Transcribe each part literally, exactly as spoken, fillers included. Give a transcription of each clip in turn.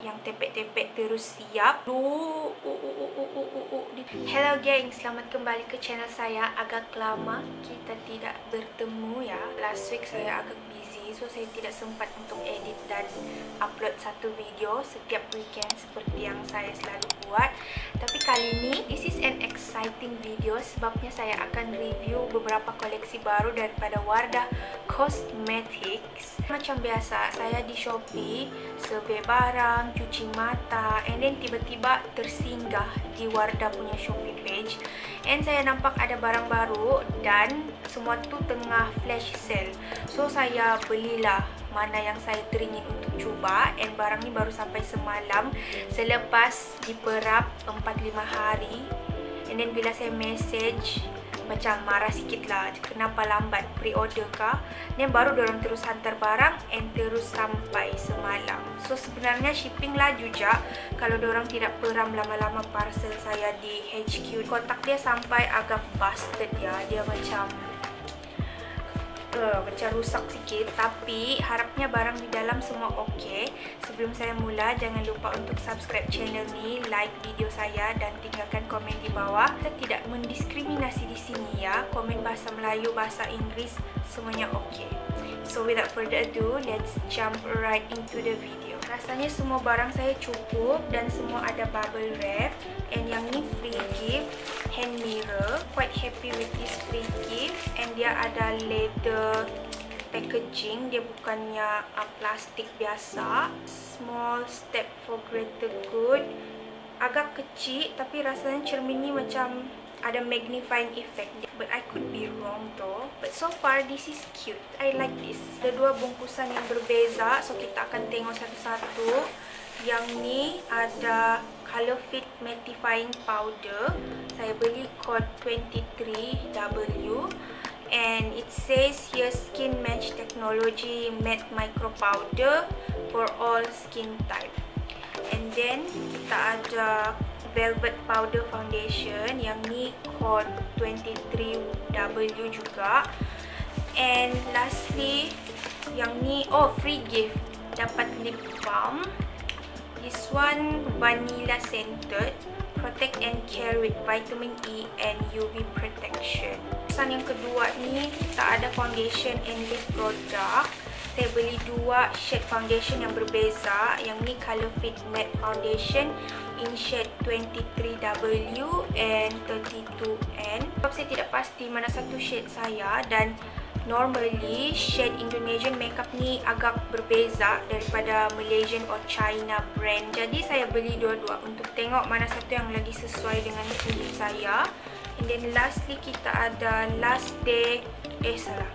yang tepek-tepek terus siap. Uh, uh, uh, uh, uh, uh, uh. Hello geng, selamat kembali ke channel saya. Agak lama kita tidak bertemu ya. Last week saya agak busy, so saya tidak sempat untuk edit dan upload satu video setiap weekend seperti yang saya selalu buat. Tapi kali ini, this is an exciting video sebabnya saya akan review beberapa koleksi baru daripada Wardah Cosmetics. Macam biasa, saya di Shopee survey barang, cuci mata, and then tiba-tiba tersinggah di Wardah punya Shopee page, and saya nampak ada barang baru dan semua tu tengah flash sale. So saya belilah mana yang saya teringin untuk cuba, and barang ni baru sampai semalam selepas diperap empat lima hari. And then bila saya message, macam marah sikit lah, kenapa lambat pre-order kah? Dan baru diorang terus hantar barang and terus sampai semalam. So sebenarnya shipping laju je kalau diorang tidak peram lama-lama parcel saya di H Q. Kotak dia sampai agak busted ya, dia macam Uh, macam rusak sikit, tapi harapnya barang di dalam semua okey. Sebelum saya mula, jangan lupa untuk subscribe channel ni, like video saya dan tinggalkan komen di bawah. Kita tidak mendiskriminasi di sini ya. Komen bahasa Melayu, bahasa Inggeris, semuanya okey. So without further ado, let's jump right into the video. Rasanya semua barang saya cukup dan semua ada bubble wrap, and yang ni free gift hand mirror. Quite happy with this free gift, and dia ada leather packaging, dia bukannya uh, plastik biasa. Small step for greater good. Agak kecil tapi rasanya cermin ni macam ada magnifying effect, but I could be wrong though. But so far this is cute, I like this. Ada dua bungkusan yang berbeza, so kita akan tengok satu-satu. Yang ni ada Color Fit Mattifying Powder. Saya beli code twenty-three W, and it says here Skin Match Technology Matte Micro Powder for all skin type. And then kita ada Velvet Powder Foundation, yang ni code twenty-three W juga. And lastly, yang ni, oh free gift, dapat lip balm. This one vanilla scented, protect and care with vitamin E and U V protection. Pesan yang kedua ni, kita ada foundation and lip product. Saya beli dua shade foundation yang berbeza. Yang ni Color Fit Matte Foundation in shade twenty-three W and thirty-two N. Sebab saya tidak pasti mana satu shade saya, dan normally shade Indonesian makeup ni agak berbeza daripada Malaysian or China brand. Jadi saya beli dua-dua untuk tengok mana satu yang lagi sesuai dengan kulit saya. And then lastly kita ada Last Day, eh salah,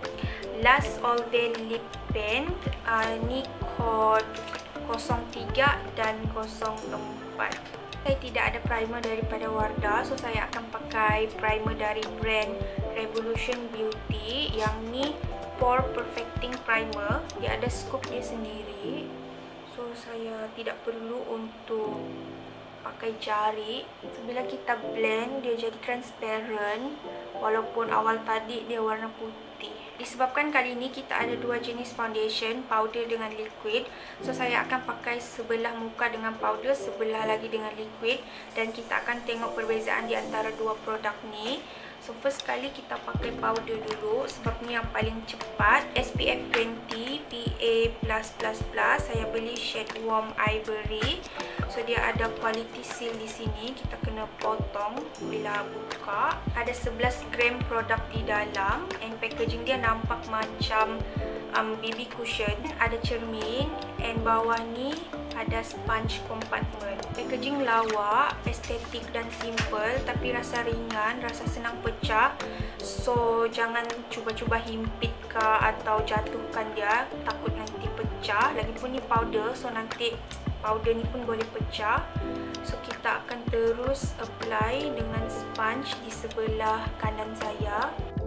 Last All Day Lip Paint. uh, Ni code kosong tiga dan kosong empat. Saya tidak ada primer daripada Wardah, so saya akan pakai primer dari brand Revolution Beauty. Yang ni Pore Perfecting Primer. Dia ada scoop dia sendiri, so saya tidak perlu untuk pakai jari. So, bila kita blend, dia jadi transparent, walaupun awal tadi dia warna putih. Disebabkan kali ini kita ada dua jenis foundation, powder dengan liquid. So saya akan pakai sebelah muka dengan powder, sebelah lagi dengan liquid, dan kita akan tengok perbezaan di antara dua produk ni. So first kali kita pakai powder dulu sebab ni yang paling cepat. S P F twenty P A plus plus plus. Saya beli shade Warm Ivory. So dia ada quality seal di sini, kita kena potong bila buka. Ada sebelas gram produk di dalam, and packaging dia nampak macam um, B B cushion. Ada cermin, and bawah ni ada sponge compartment. Packaging lawa, estetik dan simple, tapi rasa ringan, rasa senang pecah. So jangan cuba-cuba himpit ke atau jatuhkan dia, takut nanti pecah. Lagipun ni powder, so nanti powder ni pun boleh pecah. So kita akan terus apply dengan sponge di sebelah kanan saya.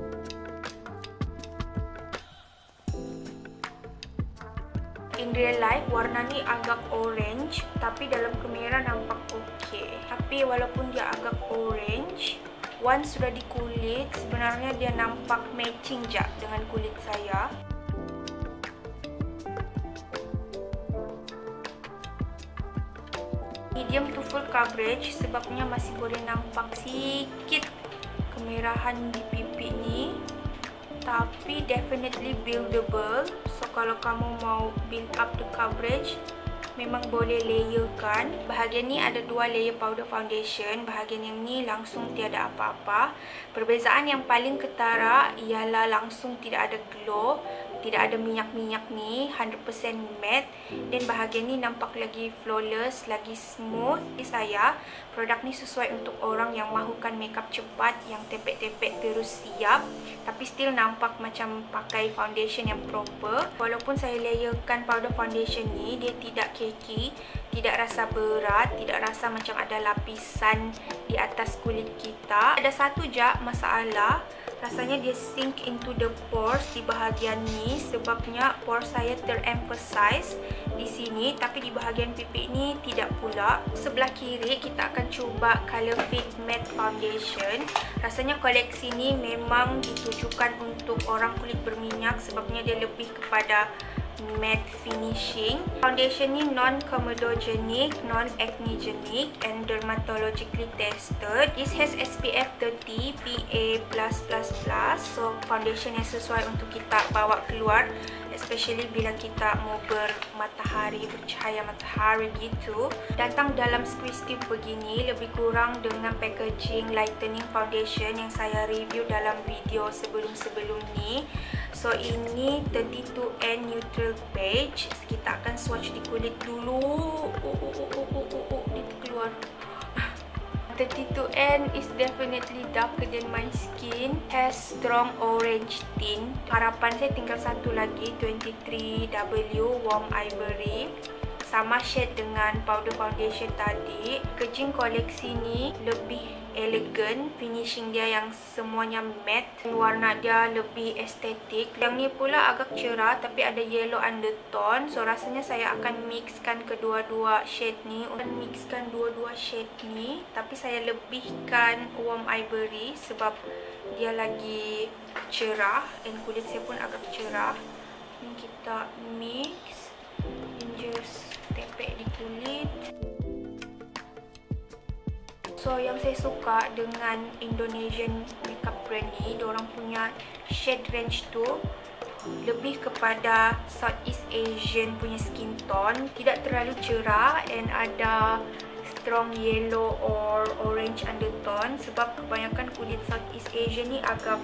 In real life, warna ni agak orange, tapi dalam kamera nampak okey. Tapi walaupun dia agak orange, once sudah di kulit, sebenarnya dia nampak matching je dengan kulit saya. medium to full coverage sebabnya masih boleh nampak sikit kemerahan di pipi ni, tapi definitely buildable. So kalau kamu mau build up the coverage, memang boleh layerkan. Bahagian ni ada dua layer powder foundation, bahagian yang ni langsung tiada apa-apa. Perbezaan yang paling ketara ialah langsung tidak ada glow, tidak ada minyak-minyak ni, one hundred percent matte. Dan bahagian ni nampak lagi flawless, lagi smooth. Di saya, produk ni sesuai untuk orang yang mahukan makeup cepat, yang tepek-tepek terus siap, tapi still nampak macam pakai foundation yang proper. Walaupun saya layerkan powder foundation ni, dia tidak cakey, tidak rasa berat, tidak rasa macam ada lapisan di atas kulit kita. Ada satu je masalah, rasanya dia sink into the pores di bahagian ni, sebabnya pores saya teremphasize di sini, tapi di bahagian pipi ni tidak pula. Sebelah kiri kita akan cuba Color Fit Matte Foundation. Rasanya koleksi ni memang ditujukan untuk orang kulit berminyak sebabnya dia lebih kepada matte finishing. Foundation ni non-comedogenic, non-acnegenic and dermatologically tested. This has S P F thirty P A plus plus plus. So foundation yang sesuai untuk kita bawa keluar, especially bila kita mau bermatahari, bercahaya matahari gitu. Datang dalam squeeze tube begini, lebih kurang dengan packaging lightening foundation yang saya review dalam video sebelum-sebelum ni. So ini thirty-two N neutral beige. Kita akan swatch di kulit dulu. Oh, oh, oh, oh, oh, oh, oh. Dia keluar. thirty-two N is definitely darker than my skin. Has strong orange tint. Harapan saya tinggal satu lagi, twenty-three W Warm Ivory. Sama shade dengan powder foundation tadi. Packaging koleksi ni lebih elegan, finishing dia yang semuanya matte, warna dia lebih estetik. Yang ni pula agak cerah tapi ada yellow undertone. So rasanya saya akan mixkan kedua-dua shade ni. Akan mixkan dua-dua shade ni, tapi saya lebihkan warm ivory sebab dia lagi cerah dan kulit saya pun agak cerah. Ni kita mix and just tepek di kulit. So yang saya suka dengan Indonesian makeup brand ni, diorang punya shade range tu lebih kepada Southeast Asian punya skin tone, tidak terlalu cerah and ada strong yellow or orange undertone sebab kebanyakan kulit Southeast Asian ni agak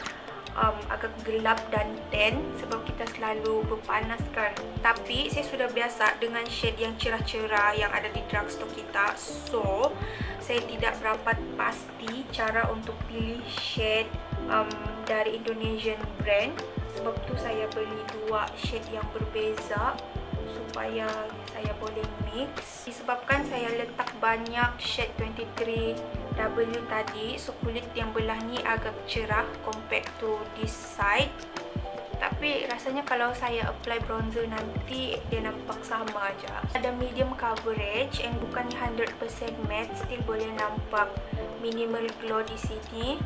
Um, agak gelap dan tan sebab kita selalu berpanaskan. Tapi saya sudah biasa dengan shade yang cerah-cerah yang ada di drugstore kita. So, saya tidak berapa pasti cara untuk pilih shade um, dari Indonesian brand. Sebab tu saya beli dua shade yang berbeza supaya saya boleh mix. Disebabkan saya letak banyak shade twenty-three W tadi, so kulit yang belah ni agak cerah compared to this side. Tapi rasanya kalau saya apply bronzer nanti dia nampak sama aja. Ada medium coverage and bukannya one hundred percent matte, still boleh nampak minimal glow di sini.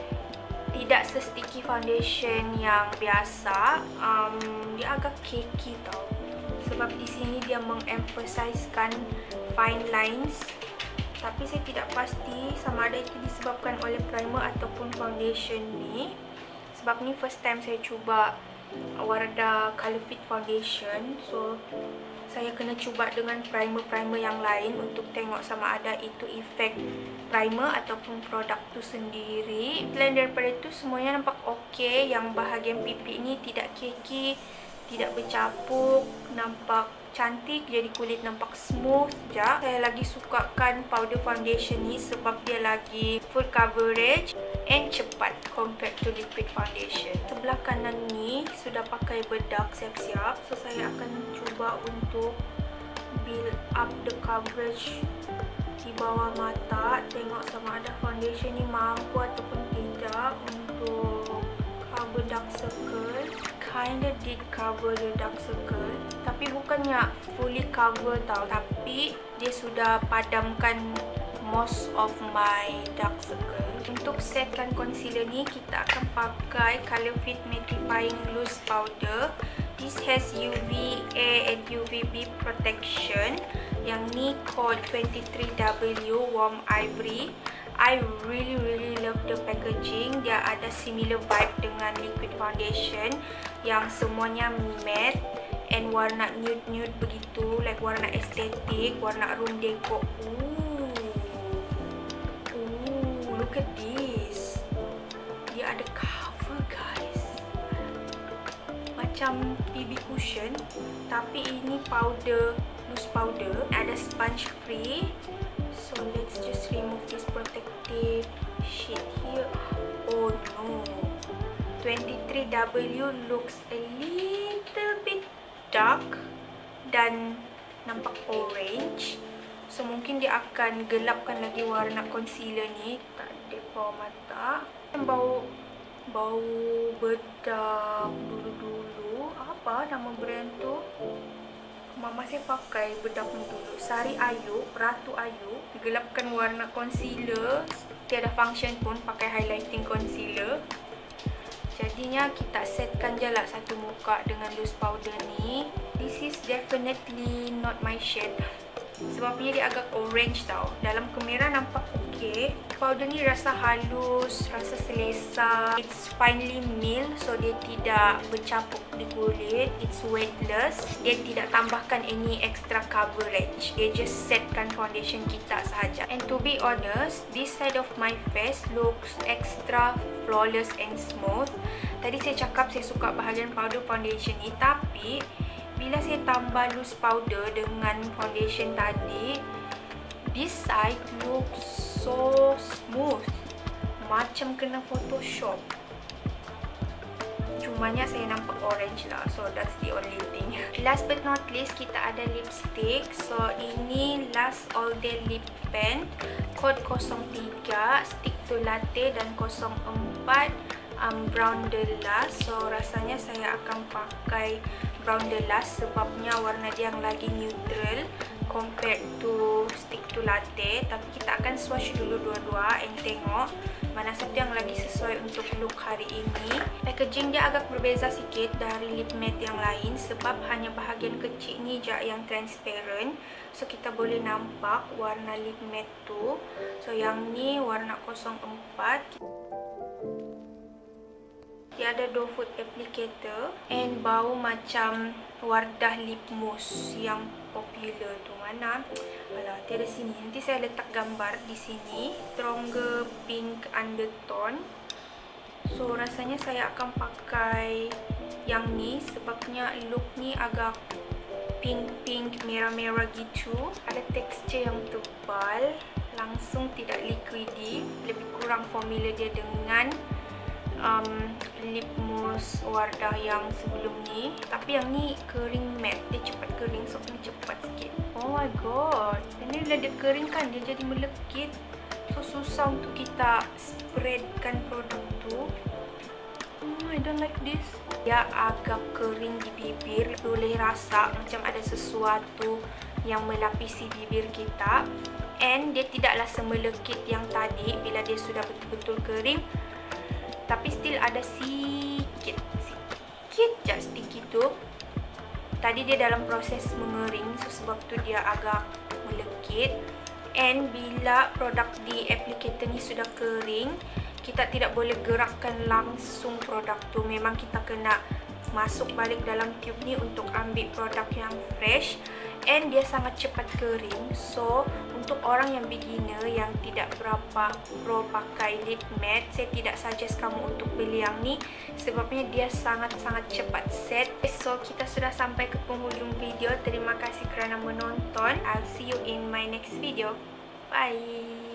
Tidak se-sticky foundation yang biasa. Um, dia agak cakey tau. Sebab di sini dia mengemphasizekan fine lines. Tapi saya tidak pasti sama ada itu disebabkan oleh primer ataupun foundation ni. Sebab ni first time saya cuba Wardah Color Fit Foundation. So, saya kena cuba dengan primer-primer yang lain untuk tengok sama ada itu efek primer ataupun produk tu sendiri. Selain daripada itu, semuanya nampak okey. Yang bahagian pipi ni tidak cakey, tidak bercapuk, nampak cantik, jadi kulit nampak smooth je. Saya lagi sukakan powder foundation ni sebab dia lagi full coverage and cepat compared to liquid foundation. Sebelah kanan ni sudah pakai bedak siap-siap, so saya akan cuba untuk build up the coverage di bawah mata. Tengok sama ada foundation ni mampu ataupun tidak untuk cover dark circle. Kinda did cover the dark circle, tapi bukannya fully cover tau, tapi dia sudah padamkan most of my dark circle. Untuk setkan concealer ni, kita akan pakai Color Fit Mattifying Loose Powder. This has U V A and U V B protection. Yang ni code twenty-three W Warm Ivory. I really really love the packaging. Dia ada similar vibe dengan liquid foundation yang semuanya matte and warna nude-nude begitu, like warna estetik, warna room decor. Ooh. Ooh, look at this. Dia ada cover, guys. Macam B B cushion, tapi ini powder, loose powder. Ada sponge free. So let's just remove this protective sheet here. Oh no. twenty-three W looks a little bit dark dan nampak orange. So mungkin dia akan gelapkan lagi warna concealer ni. Tak ada bawah mata. Bau bau bedak dulu-dulu. Apa nama brand tu? Mama saya pakai bedak dulu. Sari Ayu, Ratu Ayu. Gelapkan warna concealer. Tiada function pun pakai highlighting concealer. Jadinya kita setkan je lah satu muka dengan loose powder ni. This is definitely not my shade. Sebabnya dia agak orange tau. Dalam kamera nampak okey. Powder ni rasa halus, rasa selesa. It's finely milled, so dia tidak bercapuk di kulit. It's weightless. Dia tidak tambahkan any extra coverage. Dia just setkan foundation kita sahaja. And to be honest, this side of my face looks extra flawless and smooth. Tadi saya cakap saya suka bahagian powder foundation ni, tapi bila saya tambah loose powder dengan foundation tadi, this side looks so smooth, macam kena Photoshop. Cumanya saya nampak orange lah, so that's the only thing. Last but not least, kita ada lipstick. So ini Last All Day Lip Pen, code kosong tiga, Stick to Latte, dan kosong empat um, Brown the Last. So rasanya saya akan pakai Brown the Last sebabnya warna dia yang lagi neutral compared to Stick to Latte. Tapi kita akan swatch dulu dua-dua and tengok mana satu yang lagi sesuai untuk look hari ini. Packaging dia agak berbeza sikit dari lip matte yang lain sebab hanya bahagian kecil ni je yang transparent. So kita boleh nampak warna lip matte tu. So yang ni warna kosong empat. Dia ada doe foot applicator and bau macam Wardah lip mousse yang popular tu. Mana? Alah, tiada sini. Nanti saya letak gambar di sini. Stronger pink undertone. So rasanya saya akan pakai yang ni sebabnya look ni agak pink-pink, merah-merah gitu. Ada tekstur yang tebal, langsung tidak liquidy. Lebih kurang formula dia dengan Um, lip mousse Wardah yang sebelum ni. Tapi yang ni kering matte, dia cepat kering, so kena cepat sikit. Oh my god, ini bila dia kering kan dia jadi melekit, so susah untuk kita spreadkan produk tu. Oh, I don't like this. Dia agak kering di bibir, boleh rasa macam ada sesuatu yang melapisi bibir kita. And dia tidaklah semelekit yang tadi bila dia sudah betul-betul kering. Tapi still ada sikit, sikit je sticky tu. Tadi dia dalam proses mengering, so sebab tu dia agak melekit. And bila produk di applicator ni sudah kering, kita tidak boleh gerakkan langsung produk tu. Memang kita kena masuk balik dalam tube ni untuk ambil produk yang fresh. And dia sangat cepat kering. So untuk orang yang beginner yang tidak berapa pro pakai lip matte, saya tidak suggest kamu untuk beli yang ni sebabnya dia sangat-sangat cepat set. So kita sudah sampai ke penghujung video. Terima kasih kerana menonton. I'll see you in my next video. Bye.